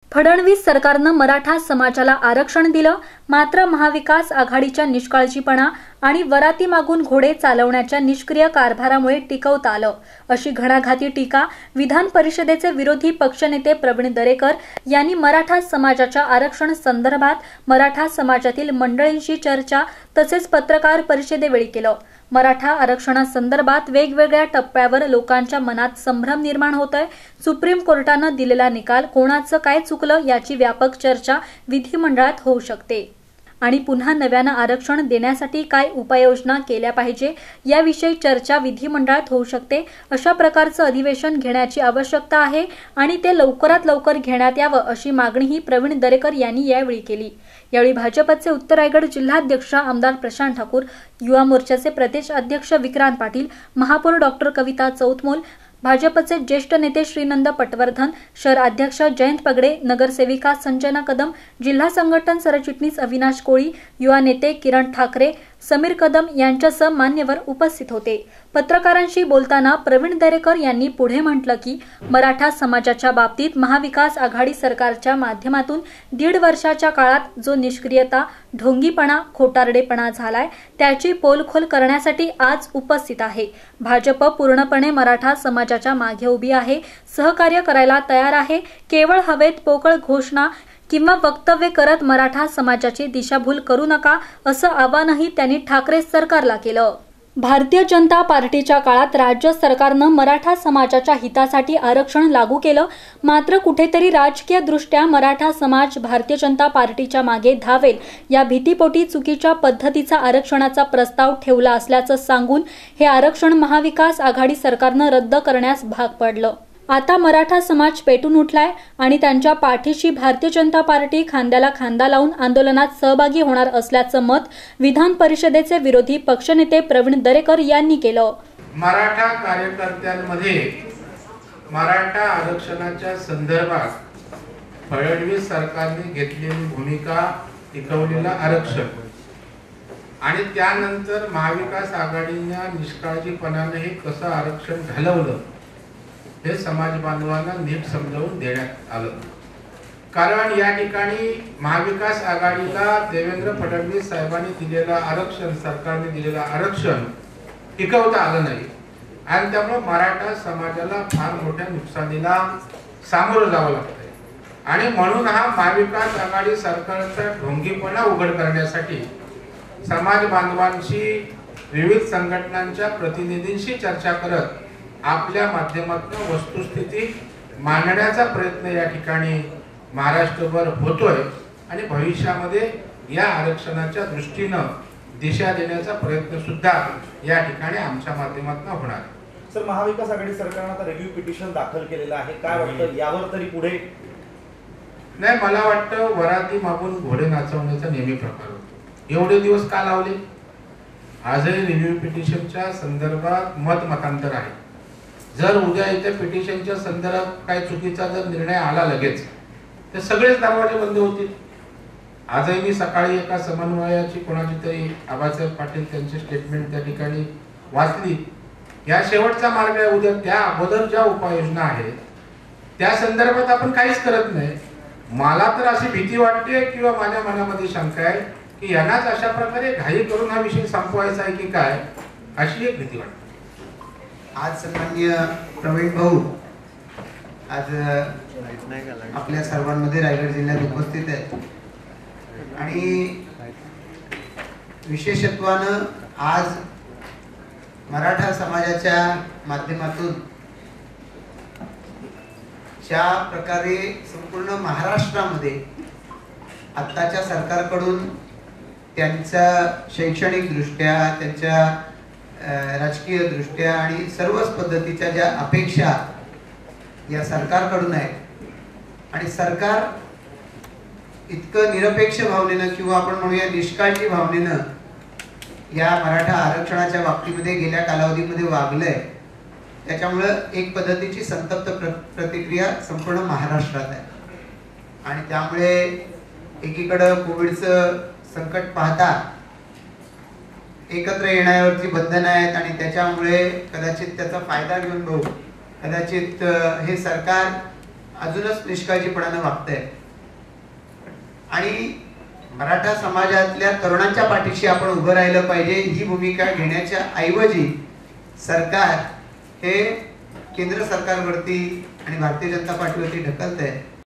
फडणवीस सरकारनं मराठा समाजाला आरक्षण दिलं, मात्र महाविकास आघाडीच्या निष्काळजीपणा आणि वराती मागून घोडे चालवण्याच्या निष्क्रिय कारभारामुळे टिकवता आलं, अशी घणाघाती टीका विधान परिषदेचे विरोधी पक्षनेते प्रवीण दरेकर यांनी मराठा समाजाच्या आरक्षण संदर्भात मराठा समाजातील मंडळींशी चर्चा तसेच पत्रकार परिषदेवेळी केलं। मराठा आरक्षणासंदर्भात वेगवेगळ्या टप्प्यावर लोकांच्या मनात संभ्रम निर्माण होतोय। सुप्रीम कोर्टानं दिलेला निकाल कोणाचं काय चुकलं याची व्यापक चर्चा विधिमंडळात होऊ शकते आणि पुन्हा नव्यानं आरक्षण देण्यासाठी काय उपाययोजना केल्या पाहिजे याविषयी चर्चा विधिमंडळात होऊ शकते। अशा प्रकारचं अधिवेशन घेण्याची आवश्यकता आहे आणि ते लवकरात लवकर घेण्यात यावं अशी मागणीही प्रवीण दरेकर यांनी यावेळी केली। यावेळी भाजपचे उत्तर रायगड जिल्हाध्यक्ष आमदार प्रशांत ठाकूर, युवा मोर्चाचे प्रदेश अध्यक्ष विक्रांत पाटील, महापौर डॉक्टर कविता चौतमोल, भाजपचे ज्येष्ठ नेते श्रीनंद पटवर्धन, शहर अध्यक्ष जयंत पगडे, नगरसेविका संजना कदम, जिल्हा संघटन सरचिटणीस अविनाश कोळी, युवा नेते किरण ठाकरे, समीर कदम यांच्यासह मान्यवर उपस्थित होते। पत्रकारांशी बोलताना प्रवीण दरेकर यांनी पुढे म्हटलं की मराठा समाजाच्या बाबतीत महाविकास आघाडी सरकारच्या माध्यमातून 1.5 वर्षाच्या काळात जो निष्क्रियता, ढोंगीपणा, खोटारडेपणा झालाय त्याची पोलखोल करण्यासाठी आज उपस्थित आहे। भाजप पूर्णपणे मराठा समाजाच्या मागे उभी आहे, सहकार्य करायला तयार आहे। केवळ हवेत पोकळ घोषणा किंवा वक्तव्य करत मराठा समाजाची दिशाभूल करू नका, असं आवाहनही त्यांनी ठाकरे सरकारला केलं। भारतीय जनता पार्टीच्या काळात राज्य सरकारनं मराठा समाजाच्या हितासाठी आरक्षण लागू केलं, मात्र कुठेतरी राजकीय दृष्ट्या मराठा समाज भारतीय जनता पार्टीच्या मागे धावेल या भीतीपोटी चुकीच्या पद्धतीचा आरक्षणाचा प्रस्ताव ठेवला असल्याचं सांगून हे आरक्षण महाविकास आघाडी सरकारनं रद्द करण्यास भाग पडलं। आता मराठा समाज पेटून उठलाय आणि त्यांच्या पाठीशी भारतीय जनता पार्टी खांद्याला खांदा लावून आंदोलनात सहभागी होणार असल्याचं मत विधान परिषदेचे विरोधी पक्षनेते प्रवीण दरेकर यांनी केलं। मराठा कार्यकर्त्यांमध्ये मराठा आरक्षणाच्या संदर्भात फडणवीस सरकारने घेतलेली भूमिका, टिकवलेलं आरक्षण आणि त्यानंतर महाविकास आघाडीने निष्काळजीपणाने हे कसं आरक्षण घालवलं हे समाज बांधवांना नीट समजावून देण्यात आलं। कारण या ठिकाणी महाविकास आघाडीला देवेंद्र फडणवीस साहेबांनी दिलेलं आरक्षण, सरकारने दिलेलं आरक्षण टिकवता आलं नाही आणि त्यामुळे मराठा समाजाला फार मोठ्या नुकसानीला सामोरं जावं लागतंय आणि म्हणून हा महाविकास आघाडी सरकारचा ढोंगीपणा उघड करण्यासाठी समाज बांधवांशी, विविध संघटनांच्या प्रतिनिधींशी चर्चा करत आपल्या माध्यमातून वस्तुस्थिती मांडण्याचा प्रयत्न या ठिकाणी महाराष्ट्रभर होतोय आणि भविष्यामध्ये या आरक्षणाच्या दृष्टीनं दिशा देण्याचा प्रयत्न सुद्धा या ठिकाणी आमच्या माध्यमातून होणार। सर, महाविकास आघाडी सरकारने आता रिव्ह्यू पिटिशन दाखल केलेलं आहे, काय वाटतं यावर तरी पुढे? नाही, मला वाटतं वराती मागून घोडे नाचवण्याचा नेहमी प्रकार होतो। एवढे दिवस का लावले? आजही रिव्ह्यू पिटिशनच्या संदर्भात मतांतर आहे। जर उद्या इथे पिटिशनच्या संदर्भात काही चुकीचा जर निर्णय आला लगेच तर सगळेच दरवाजे बंद होतील। आजही मी सकाळी एका समन्वयाची कोणाची तरी आबासाहेब पाटील त्यांची स्टेटमेंट त्या ठिकाणी वाचली। या शेवटचा मार्ग आहे, उद्या त्या अगोदर ज्या उपाययोजना आहेत त्या संदर्भात आपण काहीच करत नाही। मला तर अशी भीती वाटते किंवा माझ्या मनामध्ये शंका आहे की यांनाच अशा प्रकारे घाई करून हा विषय संपवायचा आहे की काय, अशी एक भीती वाटते। आज सन्माननीय प्रवीण भाऊ आज आपल्या सर्वांमध्ये रायगड जिल्ह्यात उपस्थित आहेत आणि विशेषत्वानं आज मराठा समाजाच्या माध्यमातून ज्या प्रकारे संपूर्ण महाराष्ट्रामध्ये आत्ताच्या सरकारकडून त्यांच्या शैक्षणिक दृष्ट्या, त्यांच्या राजकीय दृष्ट्या आणि सर्वच पद्धतीच्या ज्या अपेक्षा या सरकारकडून आहेत आणि सरकार इतकं निरपेक्ष भावनेनं किंवा आपण म्हणूया निष्काळजी भावनेनं या मराठा आरक्षणाच्या बाबतीमध्ये गेल्या कालावधीमध्ये वागलंय, त्याच्यामुळं एक पद्धतीची संतप्त प्रतिक्रिया संपूर्ण महाराष्ट्रात आहे आणि त्यामुळे एकीकडं कोविडचं संकट पाहता एकत्र येण्यावरची बंधनं आहेत आणि त्याच्यामुळे कदाचित त्याचा फायदा घेऊन भाऊ कदाचित हे सरकार अजूनच निष्काळजीपणानं वागतंय आणि मराठा समाजातल्या तरुणांच्या पाठीशी आपण उभं राहिलं पाहिजे ही भूमिका घेण्याच्या ऐवजी सरकार हे केंद्र सरकारवरती आणि भारतीय जनता पार्टीवरती ढकलतंय.